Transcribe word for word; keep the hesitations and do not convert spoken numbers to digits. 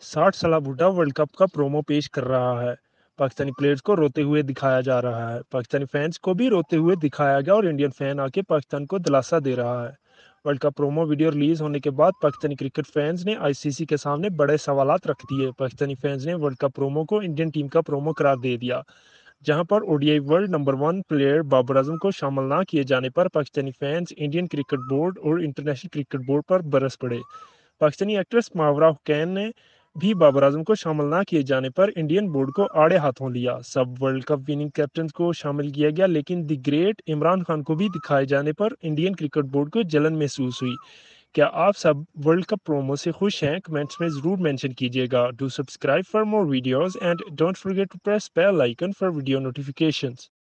साठ साल बूढ़ा वर्ल्ड कप का प्रोमो पेश कर रहा है। पाकिस्तानी प्लेयर्स को रोते हुए दिखाया जा रहा है। पाकिस्तानी फैंस को भी रोते हुए दिखाया गया और इंडियन फैन आके पाकिस्तान को दिलासा दे रहा है। World cup promo video release होने के बाद पाकिस्तानी क्रिकेट फैंस ने आईसीसी के सामने बड़े सवालात रख दिए। पाकिस्तानी फैंस ने वर्ल्ड कप प्रोमो को इंडियन टीम का प्रोमो करार दे दिया, जहां पर ODI world number one player Babar Azam को शामिल ना किए जाने पर Pakistani fans Indian cricket board और इंटरनेशनल क्रिकेट बोर्ड पर बरस पड़े। पाकिस्तानी एक्ट्रेस मावरा हुसैन ने भी बाबर आजम को शामिल ना किए जाने पर इंडियन बोर्ड को आड़े हाथों लिया। सब वर्ल्ड कप विनिंग कैप्टन को शामिल किया गया, लेकिन द ग्रेट इमरान खान को भी दिखाए जाने पर इंडियन क्रिकेट बोर्ड को जलन महसूस हुई। क्या आप सब वर्ल्ड कप प्रोमो से खुश हैं? कमेंट्स में ज़रूर मेंशन कीजिएगा। Do subscribe for more videos and don't forget to press bell icon for video notifications.